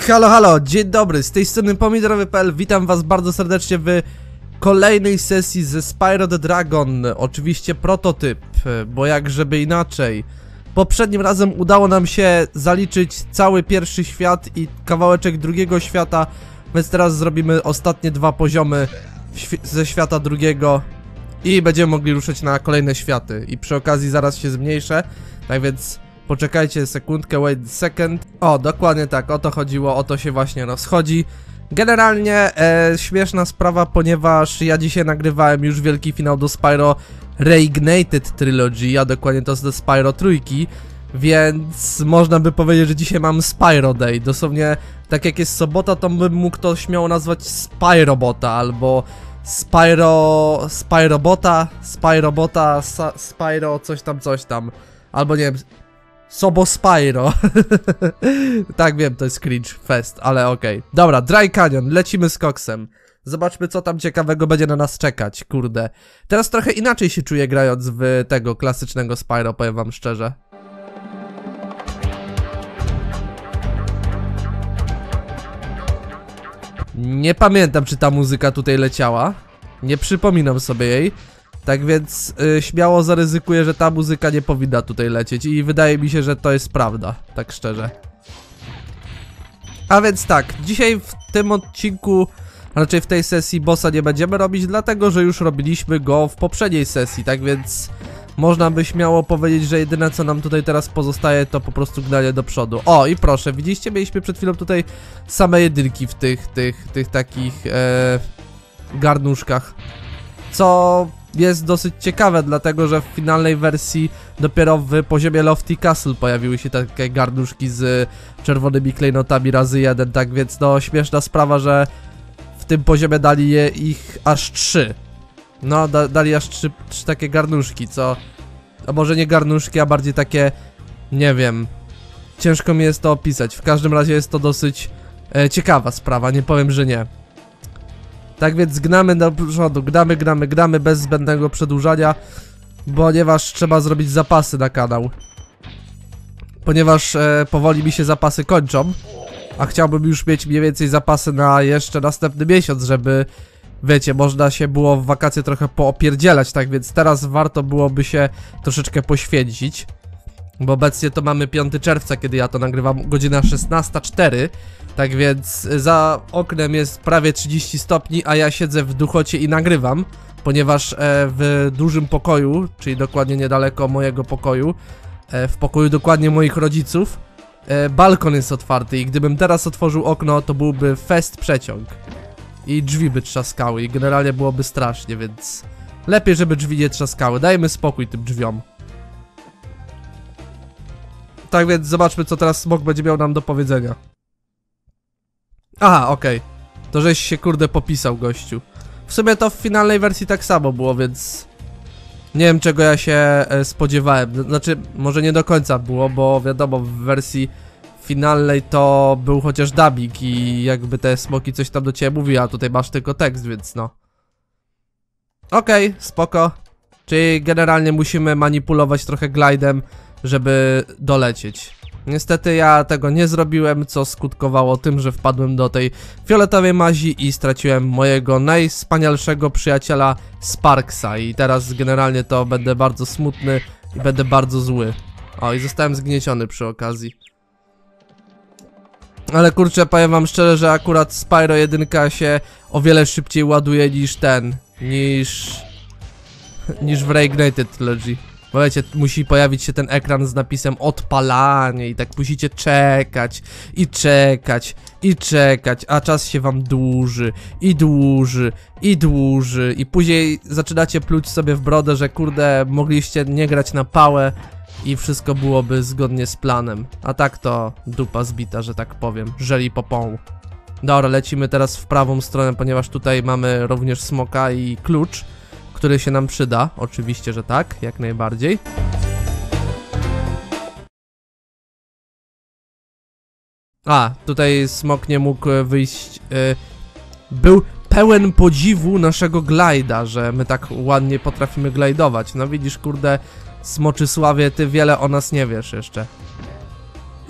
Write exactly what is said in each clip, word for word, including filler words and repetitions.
Halo, halo, dzień dobry, z tej strony pomidorowy kropka p l, witam was bardzo serdecznie w kolejnej sesji ze Spyro the Dragon. Oczywiście prototyp, bo jak żeby inaczej. Poprzednim razem udało nam się zaliczyć cały pierwszy świat i kawałeczek drugiego świata, więc teraz zrobimy ostatnie dwa poziomy świ ze świata drugiego i będziemy mogli ruszyć na kolejne światy. I przy okazji zaraz się zmniejszę, tak więc poczekajcie sekundkę, wait a second. O, dokładnie tak, o to chodziło, o to się właśnie rozchodzi. Generalnie e, śmieszna sprawa, ponieważ ja dzisiaj nagrywałem już wielki finał do Spyro Reignited Trilogy, a dokładnie to jest Spyro trójki, więc można by powiedzieć, że dzisiaj mam Spyro Day. Dosłownie, tak jak jest sobota, to bym mógł to śmiało nazwać Spyrobota, albo Spyro... Spyrobota, Spyrobota, Spyro coś tam, coś tam. Albo nie wiem... Sobo Spyro. Tak, wiem, to jest cringe fest, ale okej. Okay. Dobra, Dry Canyon, lecimy z koksem. Zobaczmy, co tam ciekawego będzie na nas czekać, kurde. Teraz trochę inaczej się czuję grając w tego klasycznego Spyro, powiem wam szczerze. Nie pamiętam, czy ta muzyka tutaj leciała. Nie przypominam sobie jej. Tak więc yy, śmiało zaryzykuję, że ta muzyka nie powinna tutaj lecieć i wydaje mi się, że to jest prawda, tak szczerze. A więc tak, dzisiaj w tym odcinku, a raczej w tej sesji bossa nie będziemy robić, dlatego że już robiliśmy go w poprzedniej sesji, tak więc można by śmiało powiedzieć, że jedyne co nam tutaj teraz pozostaje to po prostu gnanie do przodu. O i proszę, widzieliście, mieliśmy przed chwilą tutaj same jedynki w tych, tych, tych takich e, garnuszkach, co jest dosyć ciekawe, dlatego że w finalnej wersji dopiero w poziomie Lofty Castle pojawiły się takie garnuszki z czerwonymi klejnotami razy jeden, tak więc no śmieszna sprawa, że w tym poziomie dali je ich aż trzy. No, da, dali aż trzy, trzy takie garnuszki, co... A może nie garnuszki, a bardziej takie... Nie wiem... Ciężko mi jest to opisać, w każdym razie jest to dosyć e, ciekawa sprawa, nie powiem, że nie. Tak więc gnamy do przodu, gnamy, gnamy, gnamy bez zbędnego przedłużania, ponieważ trzeba zrobić zapasy na kanał. Ponieważ e, powoli mi się zapasy kończą, a chciałbym już mieć mniej więcej zapasy na jeszcze następny miesiąc, żeby, wiecie, można się było w wakacje trochę poopierdzielać, tak więc teraz warto byłoby się troszeczkę poświęcić. Bo obecnie to mamy piątego czerwca, kiedy ja to nagrywam, godzina szesnasta cztery. Tak więc za oknem jest prawie trzydzieści stopni, a ja siedzę w duchocie i nagrywam. Ponieważ e, w dużym pokoju, czyli dokładnie niedaleko mojego pokoju, e, w pokoju dokładnie moich rodziców, e, balkon jest otwarty i gdybym teraz otworzył okno, to byłby fest przeciąg. I drzwi by trzaskały i generalnie byłoby strasznie, więc lepiej, żeby drzwi nie trzaskały. Dajmy spokój tym drzwiom. Tak więc zobaczmy, co teraz Smok będzie miał nam do powiedzenia. Aha, okej. Okay. To żeś się kurde popisał, gościu. W sumie to w finalnej wersji tak samo było, więc... Nie wiem, czego ja się e, spodziewałem. Znaczy, może nie do końca było, bo wiadomo, w wersji finalnej to był chociaż dubbing i jakby te smoki coś tam do ciebie mówiły, a tutaj masz tylko tekst, więc no. Okej, okay, spoko. Czyli generalnie musimy manipulować trochę glidem, żeby dolecieć. Niestety ja tego nie zrobiłem, co skutkowało tym, że wpadłem do tej fioletowej mazi i straciłem mojego najwspanialszego przyjaciela Sparksa. I teraz generalnie to będę bardzo smutny i będę bardzo zły. O, i zostałem zgnieciony przy okazji. Ale kurczę, powiem wam szczerze, że akurat Spyro jeden się o wiele szybciej ładuje niż ten, niż... niż w Reignited Trilogy. Bo wiecie, musi pojawić się ten ekran z napisem odpalanie i tak musicie czekać i czekać i czekać, a czas się wam dłuży i dłuży i dłuży i później zaczynacie pluć sobie w brodę, że kurde, mogliście nie grać na pałę i wszystko byłoby zgodnie z planem. A tak to dupa zbita, że tak powiem, żeli popą. Dobra, lecimy teraz w prawą stronę, ponieważ tutaj mamy również smoka i klucz, który się nam przyda, oczywiście, że tak, jak najbardziej. A, tutaj smok nie mógł wyjść, yy, był pełen podziwu naszego glajda, że my tak ładnie potrafimy glajdować. No widzisz, kurde, Smoczysławie, ty wiele o nas nie wiesz jeszcze.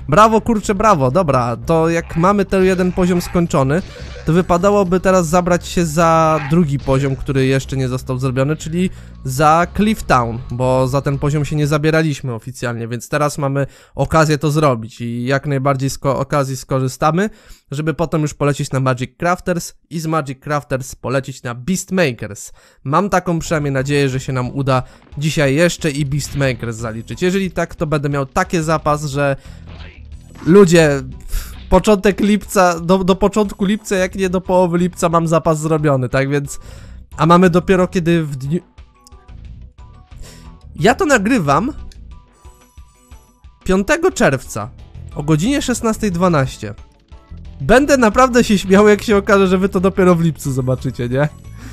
Brawo, kurczę, brawo, dobra, to jak mamy ten jeden poziom skończony, to wypadałoby teraz zabrać się za drugi poziom, który jeszcze nie został zrobiony, czyli za Cliff Town, bo za ten poziom się nie zabieraliśmy oficjalnie, więc teraz mamy okazję to zrobić i jak najbardziej z okazji skorzystamy, żeby potem już polecieć na Magic Crafters i z Magic Crafters polecieć na Beastmakers. Mam taką przynajmniej nadzieję, że się nam uda dzisiaj jeszcze i Beastmakers zaliczyć. Jeżeli tak, to będę miał taki zapas, że ludzie, początek lipca, do, do początku lipca, jak nie do połowy lipca mam zapas zrobiony, tak więc... A mamy dopiero kiedy w dniu... Ja to nagrywam piątego czerwca o godzinie szesnastej dwanaście. Będę naprawdę się śmiał, jak się okaże, że wy to dopiero w lipcu zobaczycie, nie?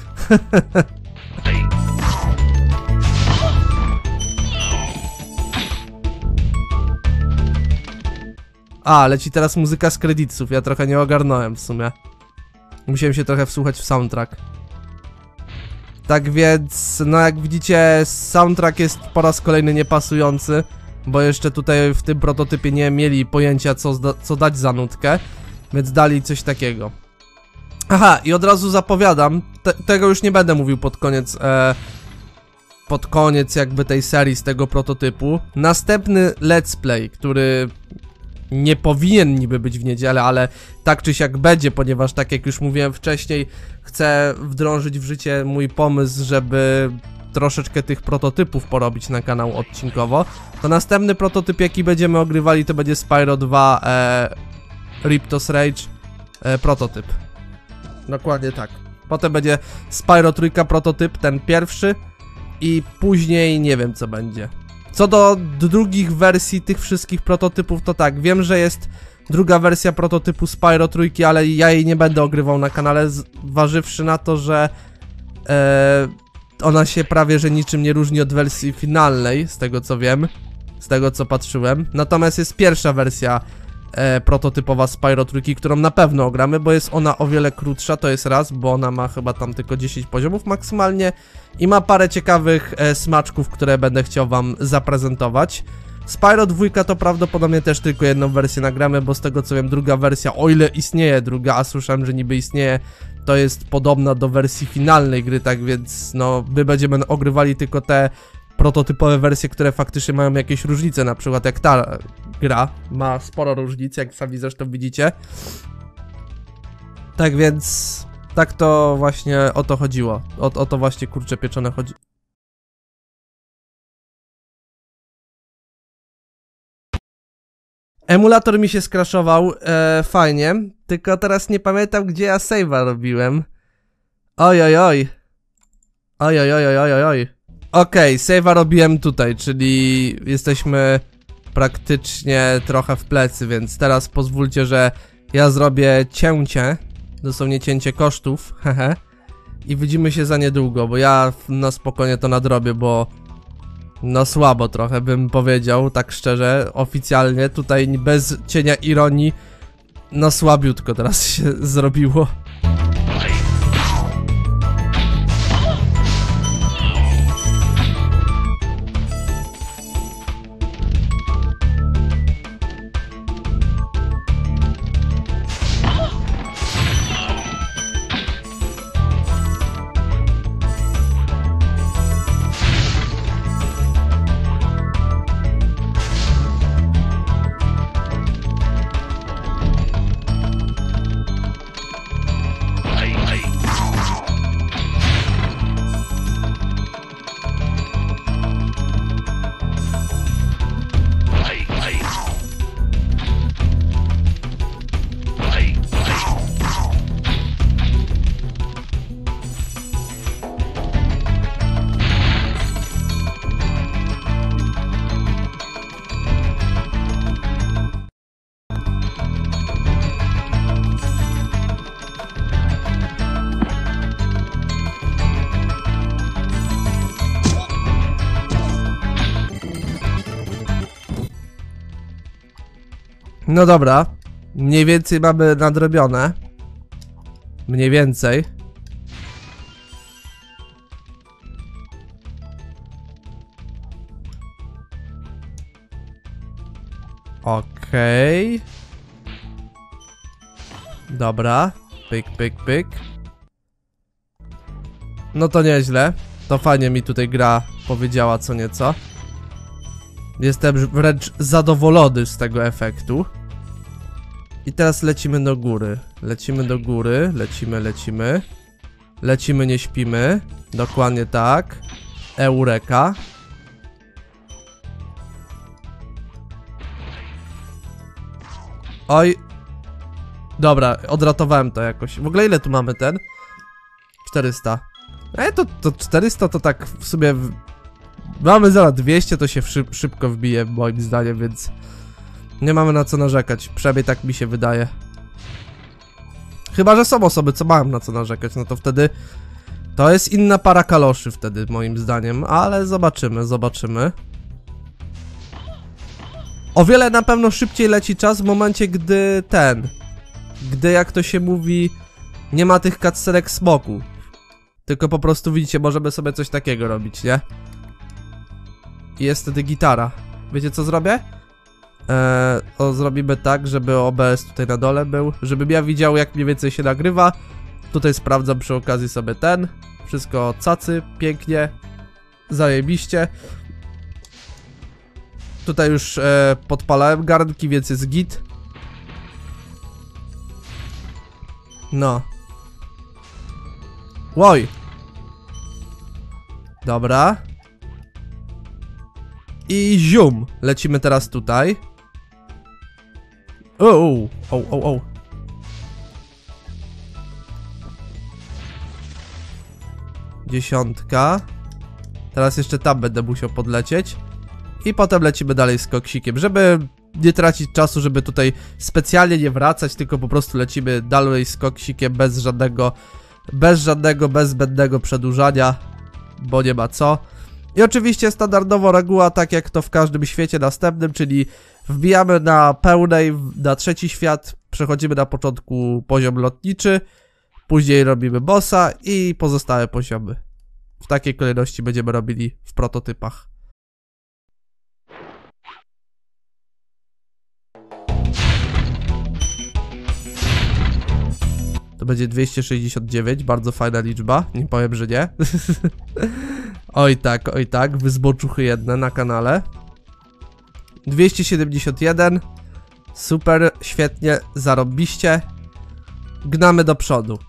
A, leci teraz muzyka z kredytów, ja trochę nie ogarnąłem w sumie. Musiałem się trochę wsłuchać w soundtrack. Tak więc, no jak widzicie, soundtrack jest po raz kolejny niepasujący, bo jeszcze tutaj w tym prototypie nie mieli pojęcia, co, co dać za nutkę, więc dali coś takiego. Aha, i od razu zapowiadam, te, tego już nie będę mówił pod koniec, e, pod koniec jakby tej serii z tego prototypu. Następny let's play, który nie powinien niby być w niedzielę, ale tak czy siak będzie, ponieważ tak jak już mówiłem wcześniej, chcę wdrążyć w życie mój pomysł, żeby troszeczkę tych prototypów porobić na kanał odcinkowo. To następny prototyp, jaki będziemy ogrywali, to będzie Spyro dwa e, Riptos Rage e, prototyp. Dokładnie tak. Potem będzie Spyro trzy prototyp, ten pierwszy, i później nie wiem co będzie. Co do drugich wersji tych wszystkich prototypów, to tak, wiem, że jest druga wersja prototypu Spyro trzy, ale ja jej nie będę ogrywał na kanale, zważywszy na to, że e, ona się prawie że niczym nie różni od wersji finalnej, z tego co wiem, z tego co patrzyłem. Natomiast jest pierwsza wersja e, prototypowa Spyro trzy, którą na pewno ogramy, bo jest ona o wiele krótsza, to jest raz, bo ona ma chyba tam tylko dziesięć poziomów maksymalnie i ma parę ciekawych e, smaczków, które będę chciał wam zaprezentować. Spyro dwa to prawdopodobnie też tylko jedną wersję nagramy, bo z tego co wiem, druga wersja, o ile istnieje druga, a słyszałem, że niby istnieje, to jest podobna do wersji finalnej gry, tak więc no, my będziemy ogrywali tylko te prototypowe wersje, które faktycznie mają jakieś różnice, na przykład jak ta gra ma sporo różnic, jak sami zresztą widzicie. Tak więc tak to właśnie o to chodziło, o, o to właśnie kurcze pieczone chodzi. Emulator mi się skraszował, e, fajnie, tylko teraz nie pamiętam, gdzie ja save'a robiłem. Oj, oj, oj. Oj, oj, oj, oj, oj, oj. Okej, okay, save'a robiłem tutaj, czyli jesteśmy praktycznie trochę w plecy, więc teraz pozwólcie, że ja zrobię cięcie, dosłownie cięcie kosztów, hehe, i widzimy się za niedługo, bo ja na spokojnie to nadrobię, bo no słabo trochę bym powiedział, tak szczerze, oficjalnie, tutaj bez cienia ironii, no słabiutko teraz się zrobiło. No dobra, mniej więcej mamy nadrobione. Mniej więcej. Okej. Okej. Okay. Dobra. Pyk, pyk, pyk. No to nieźle. To fajnie mi tutaj gra powiedziała co nieco. Jestem wręcz zadowolony z tego efektu. I teraz lecimy do góry. Lecimy do góry. Lecimy, lecimy. Lecimy, nie śpimy. Dokładnie tak. Eureka. Oj. Dobra, odratowałem to jakoś. W ogóle ile tu mamy ten? czterysta. E, to, to czterysta to tak w sumie... W... Mamy zaraz dwieście, to się szyb, szybko wbije moim zdaniem, więc... Nie mamy na co narzekać, przynajmniej tak mi się wydaje. Chyba że są osoby, co mają na co narzekać, no to wtedy... To jest inna para kaloszy wtedy, moim zdaniem, ale zobaczymy, zobaczymy. O wiele na pewno szybciej leci czas w momencie, gdy ten... Gdy, jak to się mówi, nie ma tych cutscenek smoku. Tylko po prostu widzicie, możemy sobie coś takiego robić, nie? I jest wtedy gitara. Wiecie co zrobię? Eee, o, zrobimy tak, żeby O B S tutaj na dole był, żebym ja widział jak mniej więcej się nagrywa. Tutaj sprawdzam przy okazji sobie ten. Wszystko cacy, pięknie. Zajebiście. Tutaj już e, podpalałem garnki, więc jest git. No. Łoj. Dobra. I zium. Lecimy teraz tutaj. O, o, o, o. Dziesiątka. Teraz jeszcze tam będę musiał podlecieć. I potem lecimy dalej z koksikiem, żeby nie tracić czasu, żeby tutaj specjalnie nie wracać, tylko po prostu lecimy dalej z koksikiem bez żadnego, bez żadnego, bez zbędnego przedłużania, bo nie ma co. I oczywiście standardowo reguła, tak jak to w każdym świecie następnym, czyli wbijamy na pełnej, na trzeci świat, przechodzimy na początku poziom lotniczy, później robimy bossa i pozostałe poziomy. W takiej kolejności będziemy robili w prototypach. To będzie dwieście sześćdziesiąt dziewięć, bardzo fajna liczba, nie powiem, że nie. Oj tak, oj tak, wyzboczuchy jedne na kanale. dwieście siedemdziesiąt jeden. Super, świetnie, zarobiście. Gnamy do przodu.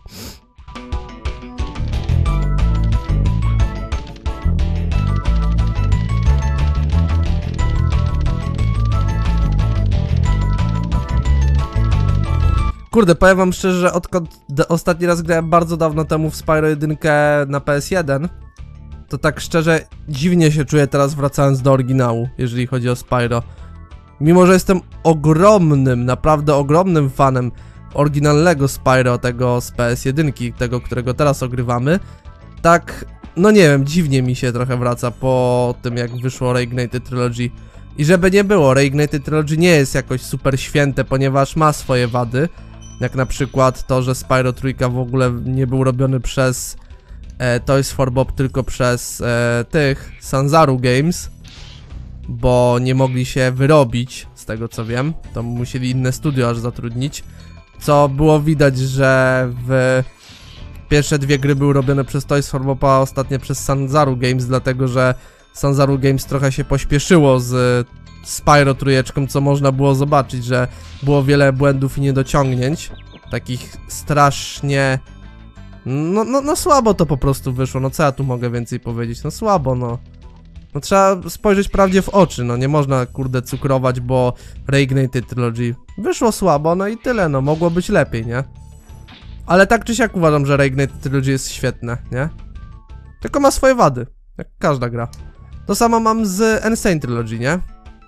Kurde, powiem wam szczerze, że odkąd ostatni raz grałem bardzo dawno temu w Spyro jeden na P S jeden, to tak szczerze dziwnie się czuję teraz wracając do oryginału, jeżeli chodzi o Spyro. Mimo że jestem ogromnym, naprawdę ogromnym fanem oryginalnego Spyro, tego z P S jeden, tego, którego teraz ogrywamy, tak, no nie wiem, dziwnie mi się trochę wraca po tym, jak wyszło Reignited Trilogy. I żeby nie było, Reignited Trilogy nie jest jakoś super święte, ponieważ ma swoje wady. Jak na przykład to, że Spyro trzy w ogóle nie był robiony przez e, Toys for Bob, tylko przez e, tych Sanzaru Games, bo nie mogli się wyrobić, z tego co wiem, to musieli inne studio aż zatrudnić, co było widać, że w pierwsze dwie gry były robione przez Toys for Bob, a ostatnie przez Sanzaru Games, dlatego że Sanzaru Games trochę się pośpieszyło z Spyro trójeczką, co można było zobaczyć, że było wiele błędów i niedociągnięć, takich strasznie, no, no, no słabo to po prostu wyszło, no co ja tu mogę więcej powiedzieć, no słabo, no. No trzeba spojrzeć prawdzie w oczy, no nie można kurde cukrować, bo Reignited Trilogy wyszło słabo, no i tyle, no mogło być lepiej, nie? Ale tak czy siak uważam, że Reignited Trilogy jest świetne, nie? Tylko ma swoje wady, jak każda gra. To samo mam z N. Sane Trilogy, nie?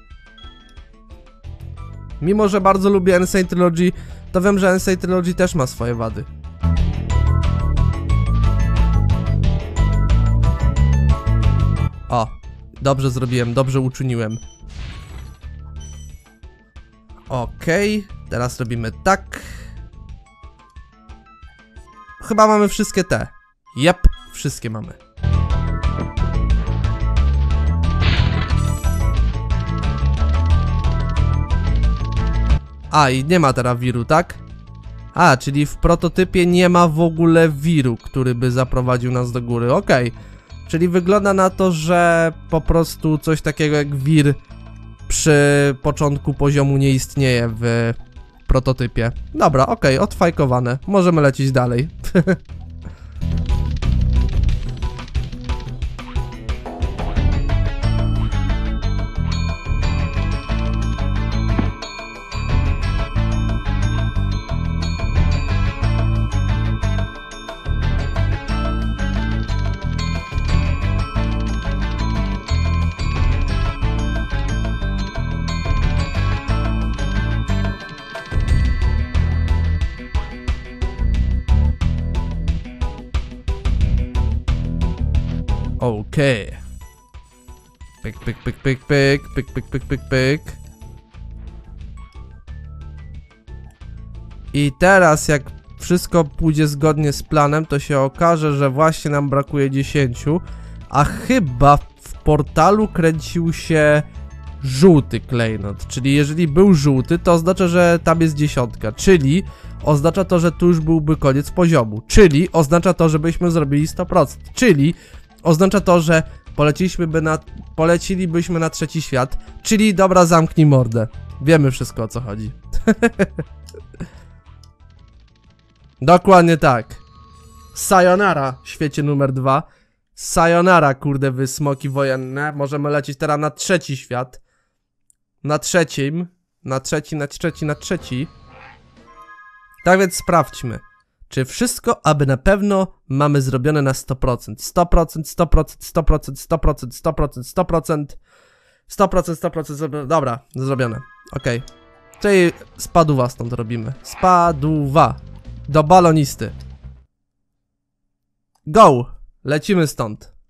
Mimo że bardzo lubię N. Sane Trilogy, to wiem, że N. Sane Trilogy też ma swoje wady. O, dobrze zrobiłem, dobrze uczyniłem. Okej, teraz robimy tak. Chyba mamy wszystkie te. Jep, wszystkie mamy. A, i nie ma teraz wiru, tak? A, czyli w prototypie nie ma w ogóle wiru, który by zaprowadził nas do góry, okej. Okay. Czyli wygląda na to, że po prostu coś takiego jak wir przy początku poziomu nie istnieje w prototypie. Dobra, okej, okay, odfajkowane. Możemy lecieć dalej. Okej. Okay. Pyk, pyk, pyk, pyk, pyk, pyk, pyk, pyk, pyk, pyk. I teraz jak wszystko pójdzie zgodnie z planem, to się okaże, że właśnie nam brakuje dziesięciu, a chyba w portalu kręcił się żółty klejnot, czyli jeżeli był żółty, to oznacza, że tam jest dziesiątka, czyli oznacza to, że tu już byłby koniec poziomu, czyli oznacza to, żebyśmy zrobili sto procent, czyli oznacza to, że poleciliśmy na, polecilibyśmy na trzeci świat, czyli dobra, zamknij mordę. Wiemy wszystko, o co chodzi. Dokładnie tak. Sayonara, świecie numer dwa. Sayonara, kurde, wy smoki wojenne. Możemy lecieć teraz na trzeci świat. Na trzecim. Na trzeci, na trzeci, na trzeci. Tak więc sprawdźmy. Czy wszystko, aby na pewno mamy zrobione na sto procent. sto procent, sto procent, sto procent, sto procent, sto procent, sto procent. sto procent, sto procent, sto procent. Dobra, zrobione. Okej. Okay. Czyli spaduwa stąd robimy. Spaduwa. Do balonisty. Go! Lecimy stąd.